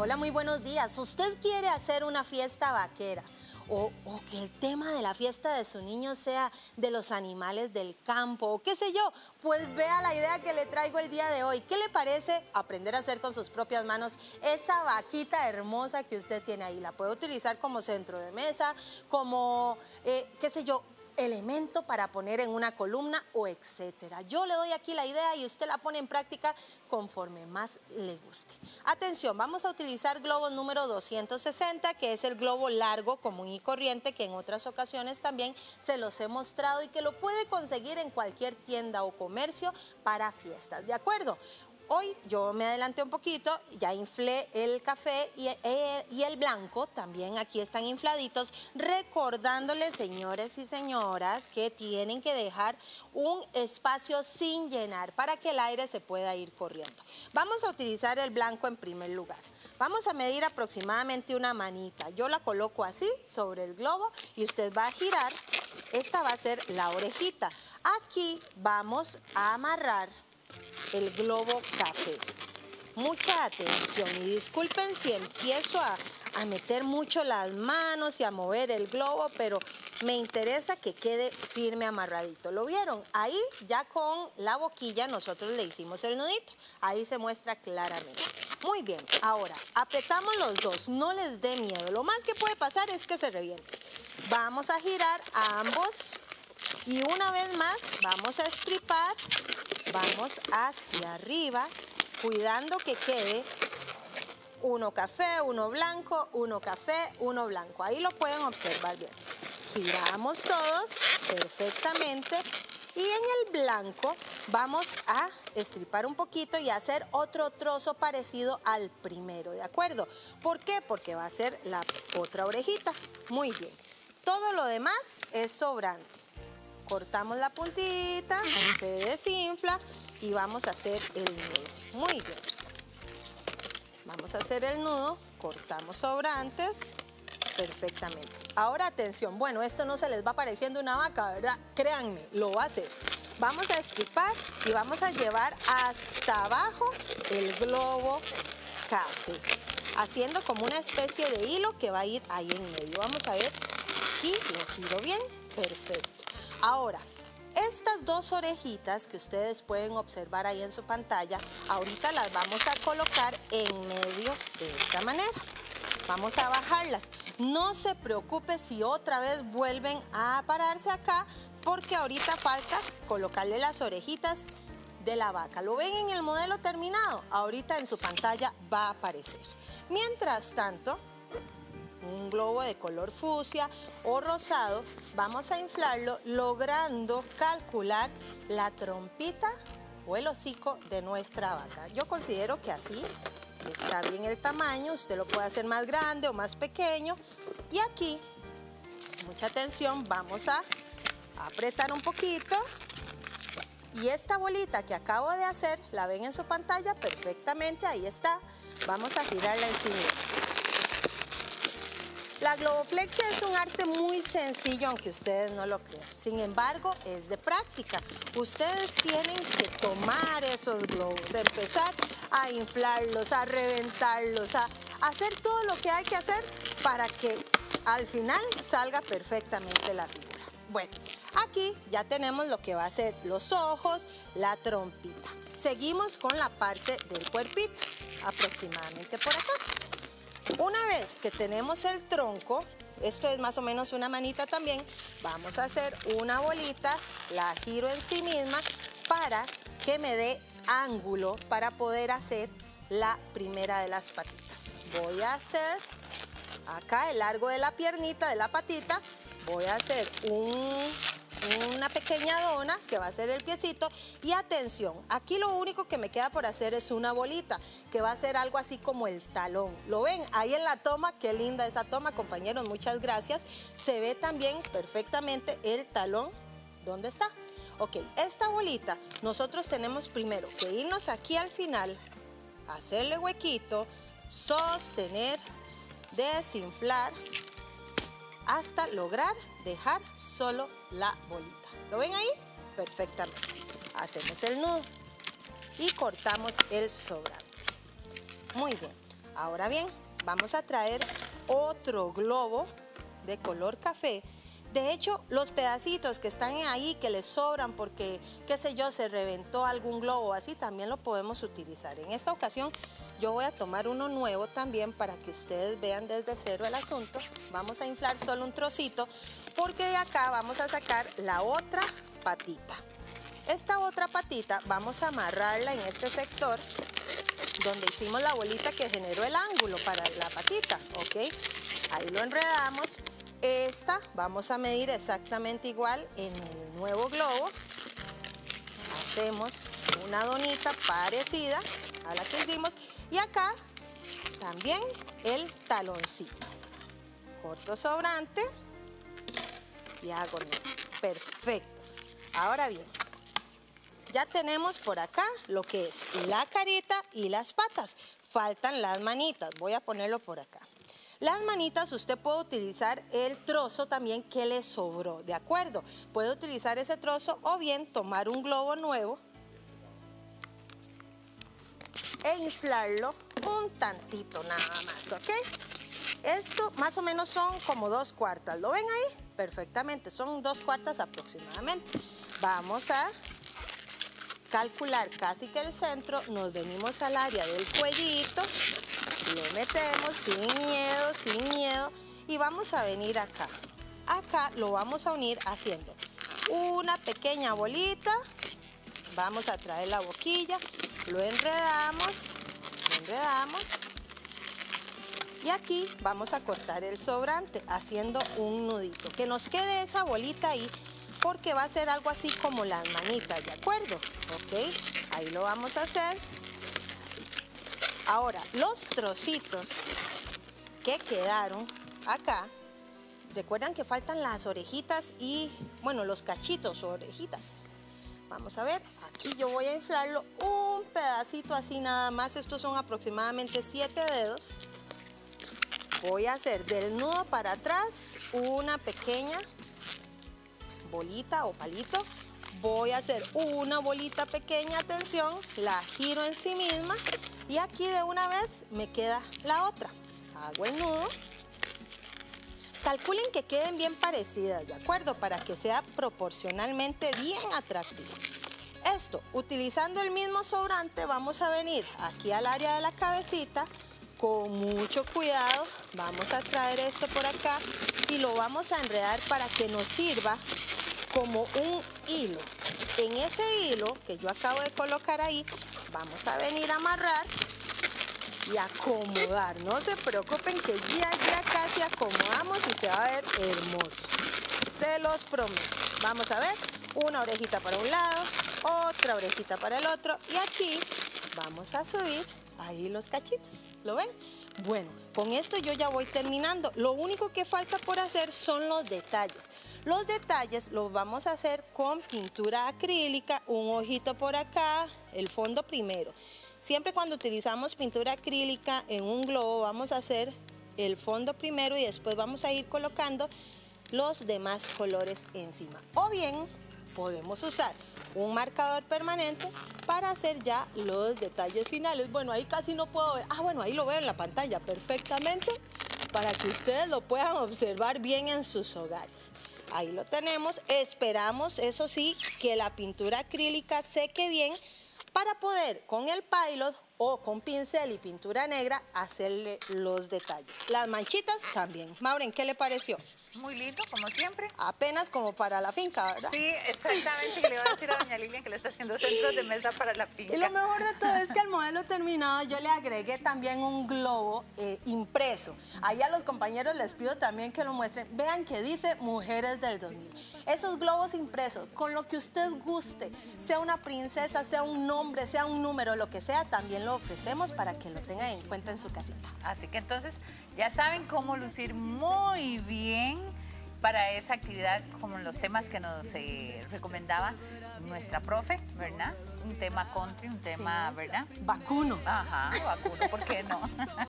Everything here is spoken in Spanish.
Hola, muy buenos días. ¿Usted quiere hacer una fiesta vaquera? O que el tema de la fiesta de su niño sea de los animales del campo, o qué sé yo, pues vea la idea que le traigo el día de hoy. ¿Qué le parece aprender a hacer con sus propias manos esa vaquita hermosa que usted tiene ahí? La puede utilizar como centro de mesa, como, qué sé yo, elemento para poner en una columna o etcétera. Yo le doy aquí la idea y usted la pone en práctica conforme más le guste. Atención, vamos a utilizar globo número 260, que es el globo largo, común y corriente, que en otras ocasiones también se los he mostrado y que lo puede conseguir en cualquier tienda o comercio para fiestas, ¿de acuerdo? Hoy yo me adelanté un poquito, ya inflé el café y el blanco, también aquí están infladitos, recordándoles, señores y señoras, que tienen que dejar un espacio sin llenar para que el aire se pueda ir corriendo. Vamos a utilizar el blanco en primer lugar. Vamos a medir aproximadamente una manita. Yo la coloco así sobre el globo y usted va a girar. Esta va a ser la orejita. Aquí vamos a amarrar el globo café. Mucha atención y disculpen si empiezo a meter mucho las manos y a mover el globo, pero me interesa que quede firme, amarradito. ¿Lo vieron? Ahí ya con la boquilla nosotros le hicimos el nudito. Ahí se muestra claramente. Muy bien, ahora apretamos los dos, no les dé miedo. Lo más que puede pasar es que se reviente. Vamos a girar a ambos y una vez más vamos a estripar. Vamos hacia arriba, cuidando que quede uno café, uno blanco, uno café, uno blanco. Ahí lo pueden observar bien. Giramos todos perfectamente y en el blanco vamos a estripar un poquito y hacer otro trozo parecido al primero, ¿de acuerdo? ¿Por qué? Porque va a ser la otra orejita. Muy bien. Todo lo demás es sobrante. Cortamos la puntita, se desinfla y vamos a hacer el nudo. Muy bien. Vamos a hacer el nudo, cortamos sobrantes perfectamente. Ahora atención, bueno, esto no se les va pareciendo una vaca, ¿verdad? Créanme, lo va a hacer. Vamos a estripar y vamos a llevar hasta abajo el globo café, haciendo como una especie de hilo que va a ir ahí en medio. Vamos a ver, aquí lo giro bien, perfecto. Ahora, estas dos orejitas que ustedes pueden observar ahí en su pantalla, ahorita las vamos a colocar en medio de esta manera. Vamos a bajarlas. No se preocupe si otra vez vuelven a pararse acá, porque ahorita falta colocarle las orejitas de la vaca. ¿Lo ven en el modelo terminado? Ahorita en su pantalla va a aparecer. Mientras tanto, un globo de color fucsia o rosado, vamos a inflarlo logrando calcular la trompita o el hocico de nuestra vaca. Yo considero que así está bien el tamaño, usted lo puede hacer más grande o más pequeño. Y aquí, mucha atención, vamos a apretar un poquito. Y esta bolita que acabo de hacer, la ven en su pantalla perfectamente, ahí está. Vamos a girarla encima. La globoflexia es un arte muy sencillo, aunque ustedes no lo crean. Sin embargo, es de práctica. Ustedes tienen que tomar esos globos, empezar a inflarlos, a reventarlos, a hacer todo lo que hay que hacer para que al final salga perfectamente la figura. Bueno, aquí ya tenemos lo que va a ser los ojos, la trompita. Seguimos con la parte del cuerpito, aproximadamente por acá. Una vez que tenemos el tronco, esto es más o menos una manita también, vamos a hacer una bolita, la giro en sí misma para que me dé ángulo para poder hacer la primera de las patitas. Voy a hacer acá el largo de la piernita, de la patita, voy a hacer una pequeña dona que va a ser el piecito y atención, aquí lo único que me queda por hacer es una bolita que va a ser algo así como el talón. ¿Lo ven? Ahí en la toma, qué linda esa toma, compañeros, muchas gracias. Se ve también perfectamente el talón. ¿Dónde está? Ok, esta bolita nosotros tenemos primero que irnos aquí al final, hacerle huequito, sostener, desinflar, hasta lograr dejar solo la bolita. ¿Lo ven ahí? Perfectamente. Hacemos el nudo y cortamos el sobrante. Muy bien. Ahora bien, vamos a traer otro globo de color café. De hecho, los pedacitos que están ahí, que les sobran porque, qué sé yo, se reventó algún globo así, también lo podemos utilizar. En esta ocasión, yo voy a tomar uno nuevo también para que ustedes vean desde cero el asunto. Vamos a inflar solo un trocito porque de acá vamos a sacar la otra patita. Esta otra patita vamos a amarrarla en este sector donde hicimos la bolita que generó el ángulo para la patita, ¿ok? Ahí lo enredamos. Esta vamos a medir exactamente igual en el nuevo globo. Hacemos una donita parecida a la que hicimos y acá también el taloncito. Corto sobrante y hago perfecto. Ahora bien, ya tenemos por acá lo que es la carita y las patas. Faltan las manitas. Voy a ponerlo por acá. Las manitas usted puede utilizar el trozo también que le sobró, ¿de acuerdo? Puede utilizar ese trozo o bien tomar un globo nuevo e inflarlo un tantito nada más, ¿ok? Esto más o menos son como 2/4. ¿Lo ven ahí? Perfectamente, son 2/4 aproximadamente. Vamos a calcular casi que el centro, nos venimos al área del cuellito, le metemos sin miedo y vamos a venir acá. Acá lo vamos a unir haciendo una pequeña bolita, vamos a traer la boquilla, lo enredamos y aquí vamos a cortar el sobrante haciendo un nudito, que nos quede esa bolita ahí porque va a ser algo así como las manitas, ¿de acuerdo? Ok, ahí lo vamos a hacer así. Ahora, los trocitos que quedaron acá, recuerdan que faltan las orejitas y, bueno, los cachitos o orejitas. Vamos a ver, aquí yo voy a inflarlo un pedacito así nada más, estos son aproximadamente 7 dedos. Voy a hacer del nudo para atrás una pequeña bolita o palito. Voy a hacer una bolita pequeña, atención, la giro en sí misma y aquí de una vez me queda la otra. Hago el nudo. Calculen que queden bien parecidas, ¿de acuerdo? Para que sea proporcionalmente bien atractivo. Esto, utilizando el mismo sobrante, vamos a venir aquí al área de la cabecita. Con mucho cuidado, vamos a traer esto por acá y lo vamos a enredar para que nos sirva como un hilo. En ese hilo que yo acabo de colocar ahí, vamos a venir a amarrar y acomodar. No se preocupen que ya casi acomodamos y se va a ver hermoso. Se los prometo. Vamos a ver, una orejita para un lado, otra orejita para el otro y aquí vamos a subir ahí los cachitos. ¿Lo ven? Bueno, con esto yo ya voy terminando. Lo único que falta por hacer son los detalles. Los detalles los vamos a hacer con pintura acrílica, un ojito por acá, el fondo primero. Siempre cuando utilizamos pintura acrílica en un globo vamos a hacer el fondo primero y después vamos a ir colocando los demás colores encima. O bien podemos usar un marcador permanente para hacer ya los detalles finales. Bueno, ahí casi no puedo ver. Ah, bueno, ahí lo veo en la pantalla perfectamente para que ustedes lo puedan observar bien en sus hogares. Ahí lo tenemos. Esperamos, eso sí, que la pintura acrílica seque bien para poder con el pilot o con pincel y pintura negra hacerle los detalles. Las manchitas también. Maureen, ¿qué le pareció? Muy lindo, como siempre. Apenas como para la finca, ¿verdad? Sí, exactamente, que le iba a decir a doña Lilian que le está haciendo centros de mesa para la finca. Y lo mejor de todo es que al modelo terminado yo le agregué también un globo impreso. Ahí a los compañeros les pido también que lo muestren. Vean que dice Mujeres del 2000. Esos globos impresos, con lo que usted guste, sea una princesa, sea un nombre, sea un número, lo que sea, también lo ofrecemos para que lo tengan en cuenta en su casita. Así que entonces ya saben cómo lucir muy bien para esa actividad, como los temas que nos recomendaba nuestra profe, ¿verdad? Un tema country, un tema, Sí. ¿verdad? Vacuno. Ajá, vacuno, ¿por qué no?